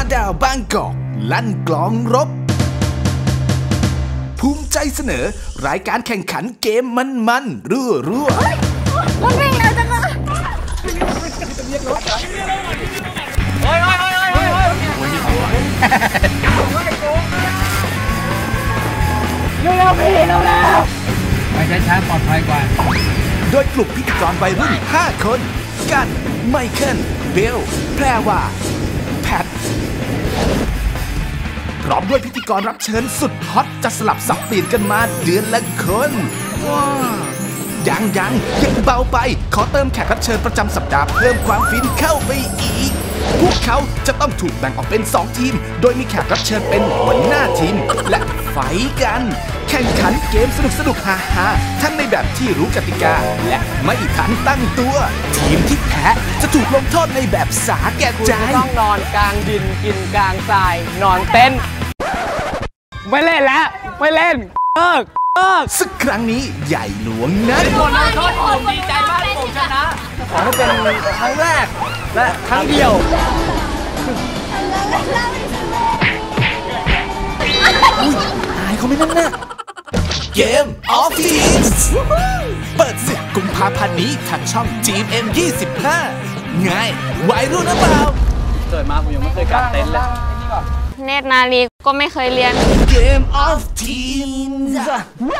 ดาวบางกอกลั่นกลองรบภูมิใจเสนอรายการแข่งขันเกมมันๆรั่วรถวิ่งแล้วจังเลยเร็วๆพี่เร็วไปช้าๆปลอดภัยกว่าโดยกลุ่มพิธีกรวัยรุ่น5 คนกันไมเคิลเบลแพรวาแพทพร้อมด้วยพิธีกรรับเชิญสุดฮอตจะสลับสับเปลี่ยนกันมาเดือนละคนยังเบาไปขอเติมแขกรับเชิญประจำสัปดาห์เพิ่มความฟินเข้าไปอีกพวกเขาจะต้องถูกแบ่งออกเป็น2 ทีมโดยมีแขกรับเชิญเป็นหัวหน้าทีมและไฟกันแข่งขันเกมสนุกฮาทั้งในแบบที่รู้กติกาและไม่ทันตั้งตัวทีมที่แพ้จะถูกลงโทษในแบบสาแก่ใจต้องนอนกลางดินกินกลางทรายนอนเต็นท์ไม่เล่นแล้วไม่เล่นเลิกสักครั้งนี้ใหญ่หลวงนะทุกคนโทษผมดีใจมากที่ผมชนะขอให้เป็นครั้งแรกและครั้งเดียวอายเขาไม่นั่นน่ะเกมออฟทีมเปิด10 กุมภาพันธ์นี้ทางช่อง GMM 25ง่ายวัยรุ่นหรือเปล่าเกิดมาผมยังไม่เคยกางเต็นท์เลยเนตรนาลีก็ไม่เคยเรียนเกมออฟทีม